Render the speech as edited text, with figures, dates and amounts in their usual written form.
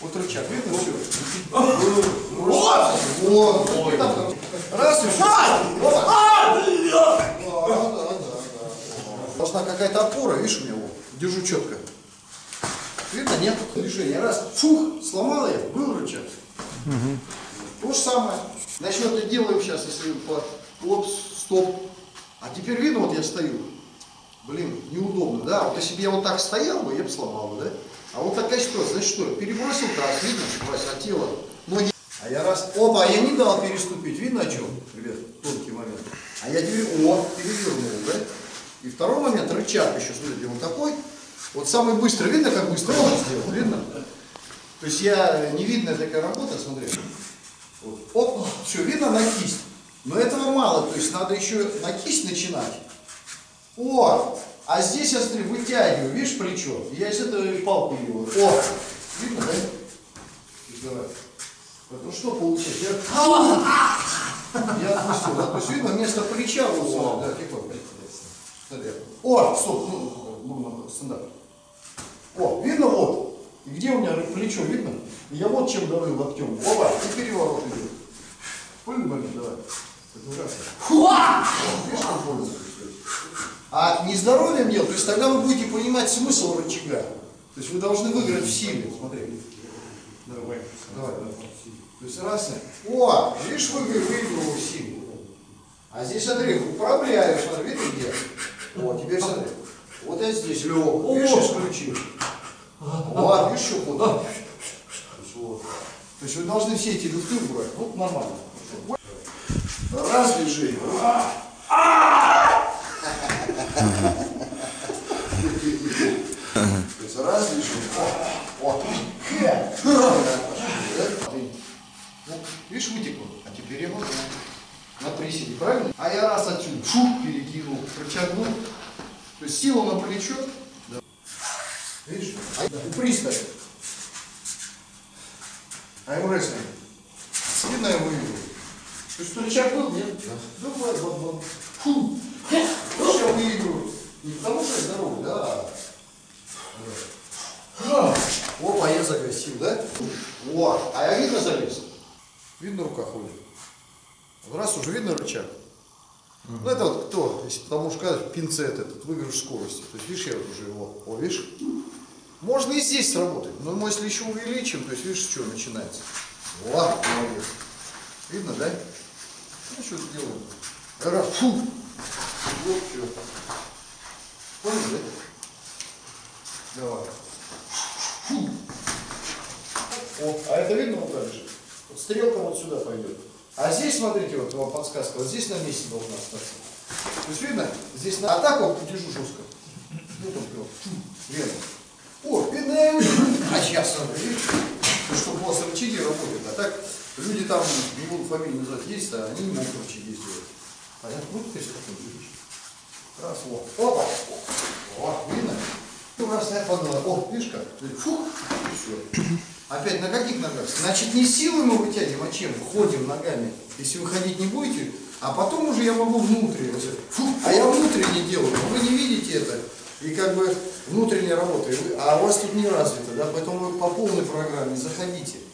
Вот рычаг, видно все? Вот! Раз и все. Должна какая-то опора, видишь, у него. Держу четко. Видно, нет движения. Раз, фух, сломала я, был рычаг. То же самое. Значит, это делаем сейчас, если оп, стоп. А теперь видно, вот я стою. Блин, неудобно, да? Вот если бы я вот так стоял бы, я бы сломал бы, да? А вот такая ситуация, значит что? Перебросил таз, видно, а тело, ноги. А я раз, опа, я не дал переступить. Видно о чем, ребят, тонкий момент. А я теперь, перевернул, да? И второй момент, рычаг еще, смотрите, он такой. Вот самый быстрый, видно, как быстро он сделал, видно? То есть я, не видно такая работа, смотрите. Вот. Оп, все, видно на кисть. Но этого мало, то есть надо еще на кисть начинать. О, а здесь я, смотри, вытягиваю, видишь, плечо. Я из этой палки его. О, видно, да? Давай. Ну что получилось? Я отпустил. Да? То есть видно, вместо плеча вот, да, типа. О, стоп, ну, стандарт. О, видно вот. И где у меня плечо, видно? Я вот чем давлю локтем. Опа, и переворот идет. Понял момент, давай. Видишь, как больно? А не здоровьем дело, то есть тогда вы будете понимать смысл рычага. То есть вы должны выиграть в силе. Смотри. Давай. То есть раз. О, видишь, выиграл в силе. А здесь, смотри, управляю, смотри, видишь где? Вот, теперь смотри. Вот я здесь лег. Видишь, исключил. Вот, видишь, что вот. То есть вы должны все эти люфты убрать. Вот нормально. Раз движение. Раз движение. Видишь, вытекло. А теперь я вот на приседе, правильно? А я раз отсюда перекинул, прочагнул. То есть силу на плечо. Да. Видишь? Приставь. А ему рестлинг. Видно, я выиграл. То есть рычаг был, нет? Да. Давай, фу. Я выиграю. Не потому что я здоровый, да. Опа, я загасил, да? Вот. А я видно залез? Видно, рука ходит. Раз уже видно рычаг. Ну это вот кто, если потому что сказать, пинцет этот, выигрыш скорости. То есть видишь, я вот уже его, видишь? Можно и здесь сработать, но мы если еще увеличим, то есть видишь, что начинается. Вот, молодец. Видно, да? Ну что делаем? Раз, фу. Вот все. Понял, да? Давай. Фу. О, а это видно вот так же? Вот стрелка вот сюда пойдет. А здесь, смотрите, вот вам подсказка, вот здесь на месте должна остаться. То есть видно, здесь на атаку держу жестко. Вот он прям. Верно. О, видно, а сейчас смотри, видишь, чтобы у вас рычаги работают. А так люди там, не буду фамилию называть, есть, а они не могут рычаги сделать. Понятно? Вот ты что видишь. Раз, вот. Опа. Вот, видно? Раз я подумал, о, видишь как? Фух, и все. Опять на каких ногах? Значит, не силой мы вытягиваем, а чем? Ходим ногами. Если вы ходить не будете, а потом уже я могу внутренне. Фух, а я внутренне делаю. Вы не видите это. И как бы внутренняя работа. А у вас тут не развито, да? Поэтому вы по полной программе заходите.